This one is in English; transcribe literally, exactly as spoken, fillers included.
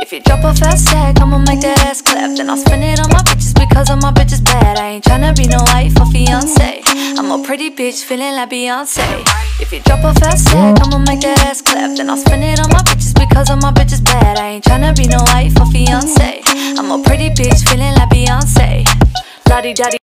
If you drop a fast tag, I'ma make that ass clap. Then I'll spend it on my bitches because all my bitches bad. I ain't tryna be no wife or fiance. I'm a pretty bitch feeling like Beyonce. If you drop a fast tag, I'ma make that ass clap. Then I'll spend it on my bitches because all my bitches bad. I ain't tryna be no wife or fiance. I'm a pretty bitch feeling like Beyonce. La-di-da-di.